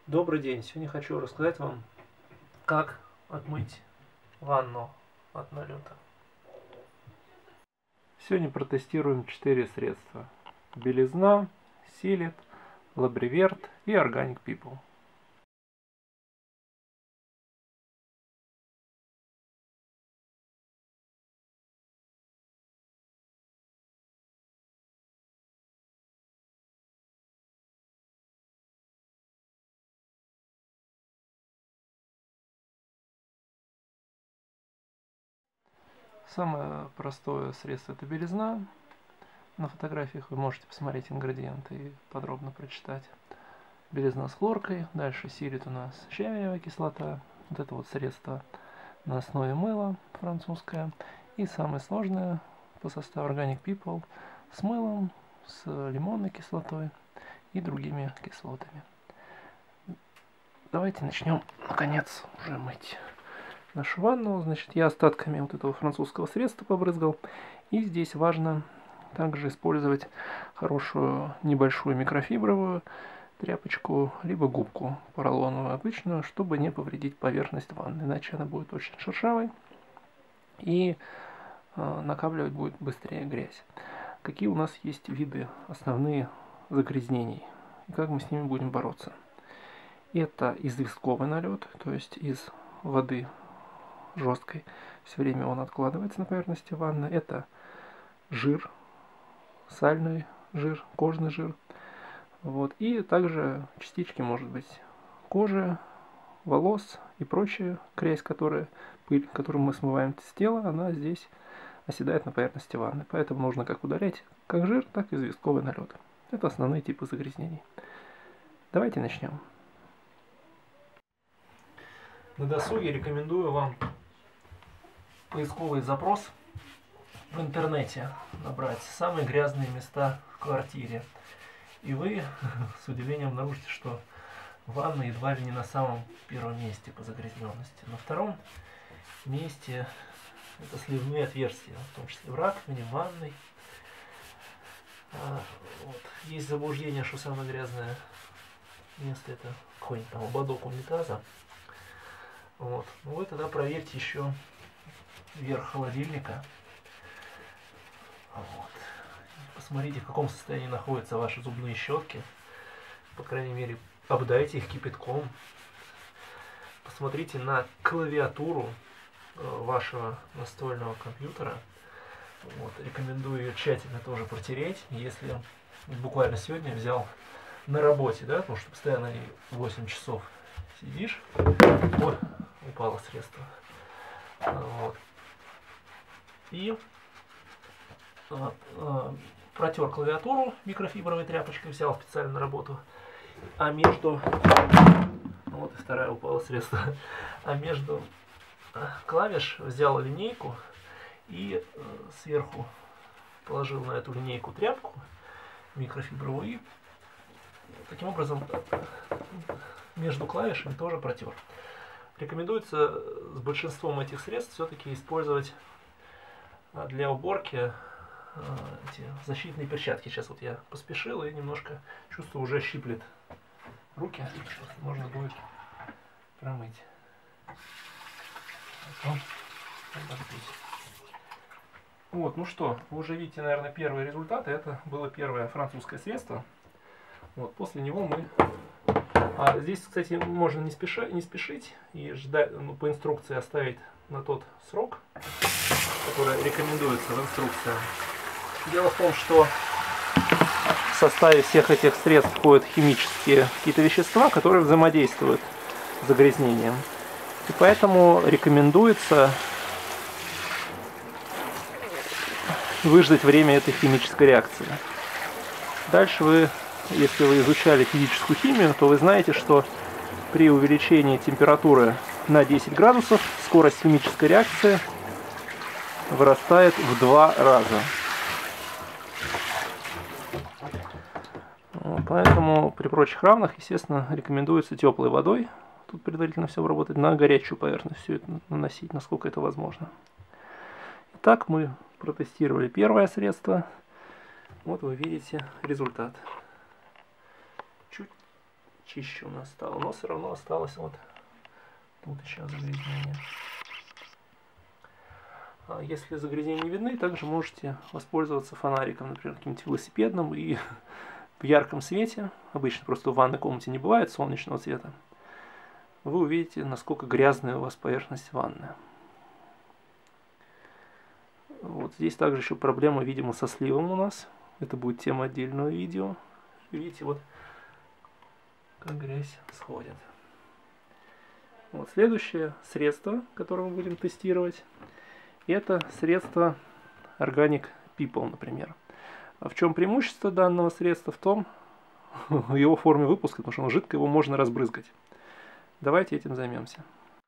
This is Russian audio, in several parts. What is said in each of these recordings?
Добрый день! Сегодня хочу рассказать вам, как отмыть ванну от налета. Сегодня протестируем 4 средства: белизна, Силит, Лабриверт и Organic People. Самое простое средство — это белизна. На фотографиях вы можете посмотреть ингредиенты и подробно прочитать. Белизна с хлоркой. Дальше Силит у нас щавелевая кислота. Вот это вот средство на основе мыла французское. И самое сложное по составу Organic People с мылом, с лимонной кислотой и другими кислотами. Давайте начнем, наконец, уже мыть нашу ванну. Значит, я остатками вот этого французского средства побрызгал. И здесь важно также использовать хорошую небольшую микрофибровую тряпочку, либо губку поролоновую обычную, чтобы не повредить поверхность ванны, иначе она будет очень шершавой и накапливать будет быстрее грязь. Какие у нас есть виды основные загрязнений и как мы с ними будем бороться? Это известковый налет, то есть из воды жесткой, все время он откладывается на поверхности ванны. Это жир, сальный жир, кожный жир. Вот. И также частички, может быть, кожи, волос и прочая грязь, пыль, которую мы смываем с тела, она здесь оседает на поверхности ванны. Поэтому нужно как удалять как жир, так и известковый налет. Это основные типы загрязнений. Давайте начнем. На досуге рекомендую вам поисковый запрос в интернете набрать «самые грязные места в квартире». И вы с удивлением обнаружите, что ванна едва ли не на самом первом месте по загрязненности. На втором месте это сливные отверстия, в том числе в раковине, в ванной. Вот. Есть заблуждение, что самое грязное место — это какой-нибудь там ободок унитаза. Вот. Ну вы тогда проверьте еще верх холодильника. Вот. Посмотрите, в каком состоянии находятся ваши зубные щетки. По крайней мере, обдайте их кипятком. Посмотрите на клавиатуру вашего настольного компьютера. Вот. Рекомендую ее тщательно тоже протереть. Если буквально сегодня взял на работе, да, потому что постоянно 8 часов сидишь. Ой, упало средство. Вот. И протер клавиатуру микрофибровой тряпочкой, взял специально на работу. А между... Вот и вторая упала средство. А между клавиш взял линейку и сверху положил на эту линейку тряпку микрофибровую. И таким образом между клавишами тоже протер. Рекомендуется с большинством этих средств все-таки использовать для уборки эти защитные перчатки. Сейчас вот я поспешил и немножко чувствую, уже щиплет руки. Можно будет промыть. Вот, ну что, вы уже видите, наверное, первые результаты. Это было первое французское средство. Вот, после него мы... здесь, кстати, можно не спешить и ждать, по инструкции оставить на тот срок, который рекомендуется в инструкции. Дело в том, что в составе всех этих средств входят химические какие-то вещества, которые взаимодействуют с загрязнением. И поэтому рекомендуется выждать время этой химической реакции. Дальше вы, если вы изучали физическую химию, то вы знаете, что при увеличении температуры на 10 градусов скорость химической реакции вырастает в 2 раза. Поэтому при прочих равных, естественно, рекомендуется теплой водой, тут предварительно все обработать, на горячую поверхность все это наносить, насколько это возможно. Итак, мы протестировали первое средство. Вот вы видите результат. Чуть чище у нас стало, но все равно осталось вот тут еще загрязнение. Если загрязнения не видны, также можете воспользоваться фонариком, например, каким-нибудь велосипедным, и в ярком свете, обычно просто в ванной комнате не бывает солнечного цвета, вы увидите, насколько грязная у вас поверхность ванны. Вот здесь также еще проблема, видимо, со сливом у нас. Это будет тема отдельного видео. Видите, вот как грязь сходит. Вот следующее средство, которое мы будем тестировать, это средство Organic People, например. А в чем преимущество данного средства? В том, в его форме выпуска, потому что оно жидкое, его можно разбрызгать. Давайте этим займемся.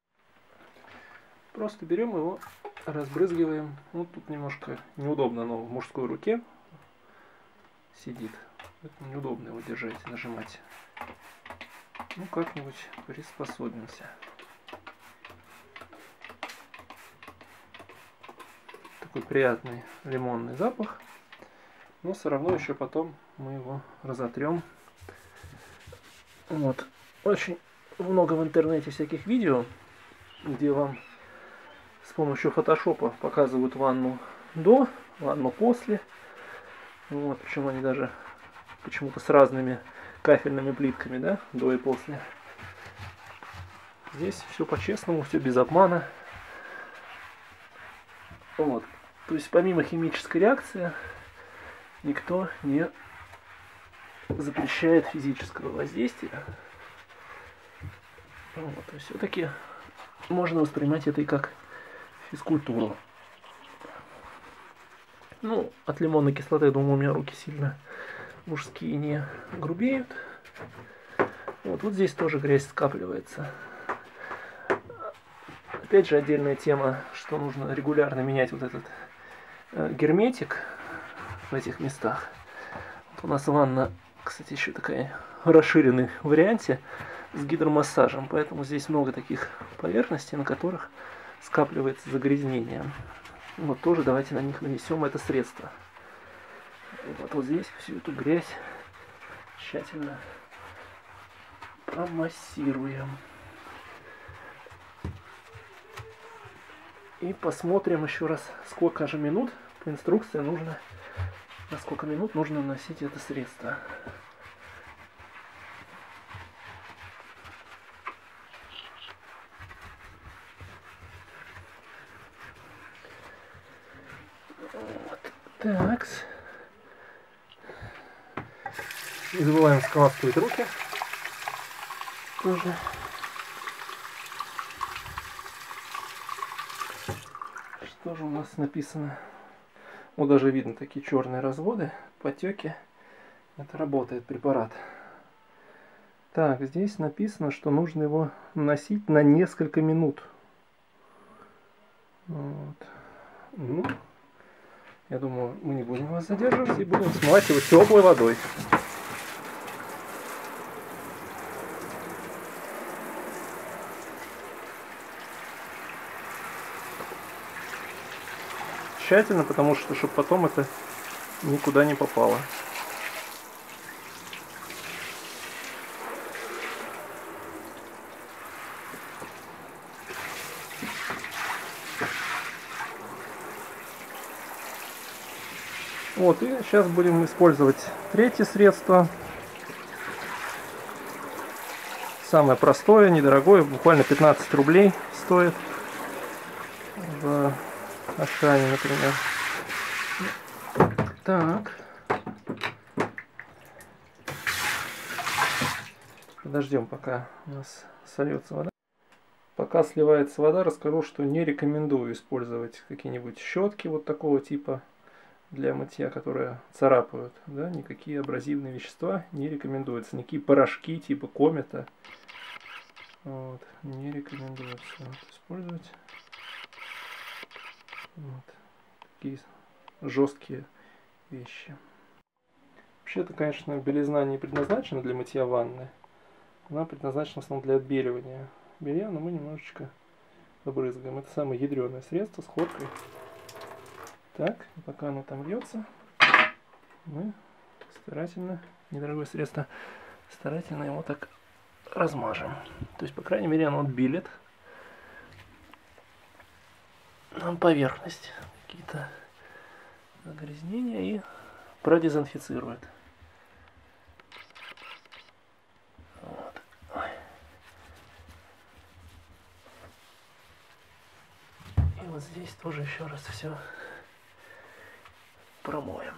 Просто берем его, разбрызгиваем. Ну, тут немножко неудобно, оно в мужской руке сидит. Поэтому неудобно его держать, нажимать. Ну, как-нибудь приспособимся. Такой приятный лимонный запах. Но все равно еще потом мы его разотрем. Вот. Очень много в интернете всяких видео, где вам с помощью фотошопа показывают ванну до, ванну после. Вот, причем они даже почему-то с разными кафельными плитками, да, до и после. Здесь все по-честному, все без обмана. Вот. То есть помимо химической реакции никто не запрещает физического воздействия. Вот. То есть все-таки можно воспринимать это и как физкультуру. Ну, от лимонной кислоты, я думаю, у меня руки сильно мужские не грубеют. Вот здесь тоже грязь скапливается. Опять же, отдельная тема, что нужно регулярно менять вот этот герметик в этих местах. Вот у нас ванна, кстати, еще такая в расширенной варианте с гидромассажем, поэтому здесь много таких поверхностей, на которых скапливается загрязнение. Вот тоже давайте на них нанесем это средство. Вот здесь всю эту грязь тщательно промассируем. И посмотрим еще раз, сколько же минут по инструкции нужно, на сколько минут нужно наносить это средство. Вот. Так. Не забываем споласкивать руки. Тоже. Что же у нас написано? Вот даже видно такие черные разводы, потеки. Это работает препарат. Так, здесь написано, что нужно его наносить на несколько минут. Вот. Ну, я думаю, мы не будем вас задерживать и будем смывать его теплой водой. Тщательно, потому что, чтобы потом это никуда не попало. Вот, и сейчас будем использовать третье средство. Самое простое, недорогое, буквально 15 рублей стоит. В Ашане, например. Так. Подождем, пока у нас сольется вода. Пока сливается вода, расскажу, что не рекомендую использовать какие-нибудь щетки вот такого типа для мытья, которые царапают. Да? Никакие абразивные вещества не рекомендуются. Никакие порошки типа Комета вот, не рекомендуется использовать. Вот. Такие жесткие вещи. Вообще-то, конечно, белизна не предназначена для мытья ванны. Она предназначена в основном для отбеливания белья, но мы немножечко побрызгаем. Это самое ядреное средство с хлоркой. Так, и пока оно там льется, мы старательно, недорогое средство, старательно его так размажем. То есть, по крайней мере, оно отбелит нам поверхность, какие-то загрязнения и продезинфицирует. Вот. И вот здесь тоже еще раз все промоем.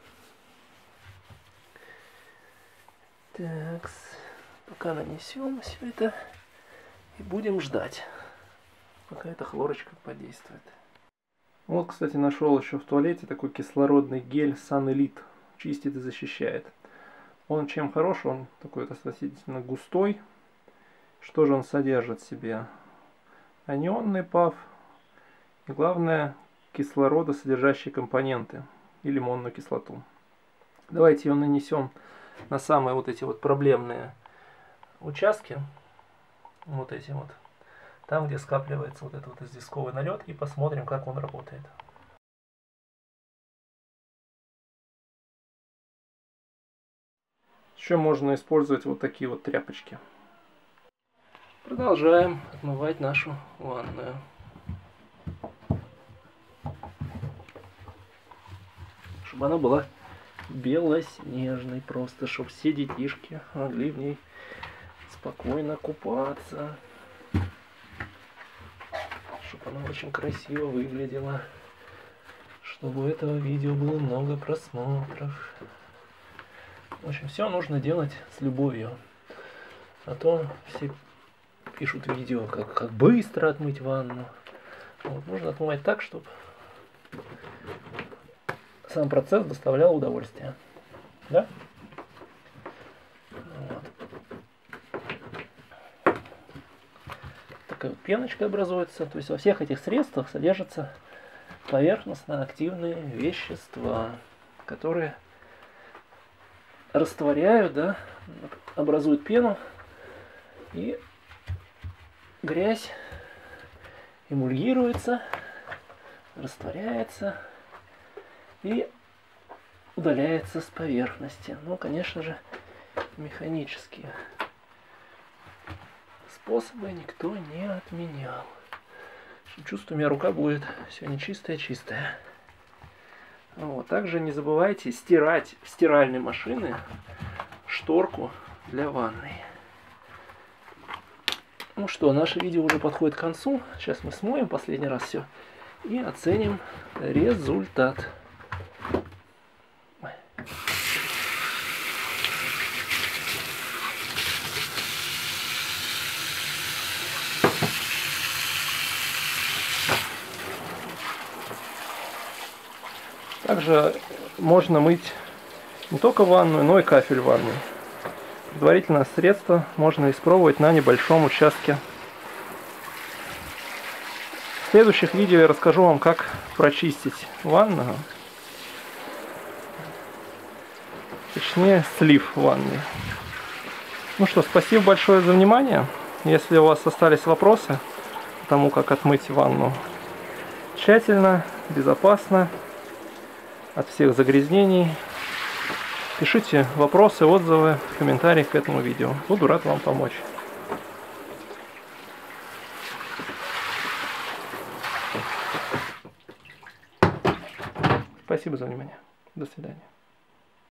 Так, пока нанесем все это и будем ждать, пока эта хлорочка подействует. Вот, кстати, нашел еще в туалете такой кислородный гель Sun Elite. Чистит и защищает. Он чем хорош? Он такой достаточно густой. Что же он содержит в себе? Анионный ПАВ и, главное, кислородосодержащие компоненты и лимонную кислоту. Давайте ее нанесем на самые вот эти вот проблемные участки. Вот эти вот. Там, где скапливается вот этот вот известковый налет, и посмотрим, как он работает. Еще можно использовать вот такие вот тряпочки. Продолжаем отмывать нашу ванную. Чтобы она была белоснежной просто, чтобы все детишки могли в ней спокойно купаться. Чтобы она очень красиво выглядела. Чтобы у этого видео было много просмотров. В общем, все нужно делать с любовью. А то все пишут видео, как быстро отмыть ванну. Вот, нужно отмывать так, чтобы сам процесс доставлял удовольствие. Да? Вот. Такая вот пеночка образуется. То есть во всех этих средствах содержатся поверхностно-активные вещества, которые растворяют, да, образуют пену, и грязь эмульгируется, растворяется и удаляется с поверхности. Но, конечно же, механические способы никто не отменял. Чувствую, у меня рука будет сегодня чистая-чистая. Вот. Также не забывайте стирать в стиральной машине шторку для ванной. Ну что, наше видео уже подходит к концу. Сейчас мы смоем последний раз все и оценим результат. Также можно мыть не только ванную, но и кафель ванную. Предварительное средство можно испробовать на небольшом участке. В следующих видео я расскажу вам, как прочистить ванную. Точнее, слив ванны. Ну что, спасибо большое за внимание. Если у вас остались вопросы по тому, как отмыть ванну тщательно, безопасно, от всех загрязнений, пишите вопросы, отзывы в комментариях к этому видео. Буду рад вам помочь. Спасибо за внимание. До свидания.